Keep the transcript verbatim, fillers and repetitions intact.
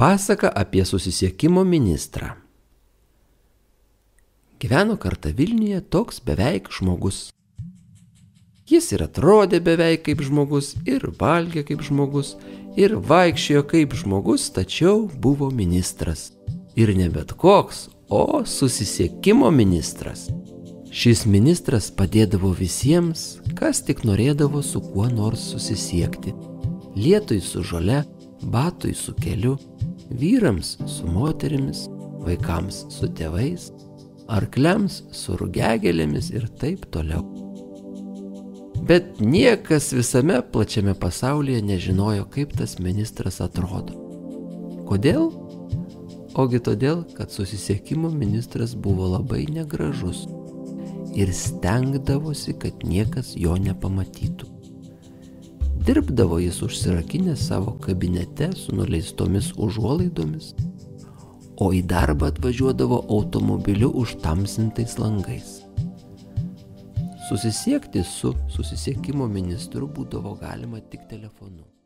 Pasaka apie susisiekimo ministrą. Gyveno kartą Vilniuje toks beveik žmogus. Jis ir atrodė beveik kaip žmogus, ir valgė kaip žmogus, ir vaikščiojo kaip žmogus, tačiau buvo ministras. Ir ne bet koks, o susisiekimo ministras. Šis ministras padėdavo visiems, kas tik norėdavo su kuo nors susisiekti. Lietui su žole, batui su keliu, vyrams su moterimis, vaikams su tėvais, arkliams su rugiagėlėmis ir taip toliau. Bet niekas visame plačiame pasaulyje nežinojo, kaip tas ministras atrodo. Kodėl? Ogi todėl, kad susisiekimo ministras buvo labai negražus ir stengdavosi, kad niekas jo nepamatytų. Dirbdavo jis užsirakinęs savo kabinete su nuleistomis užuolaidomis, o į darbą atvažiuodavo automobiliu užtamsintais langais. Susisiekti su susisiekimo ministru būdavo galima tik telefonu.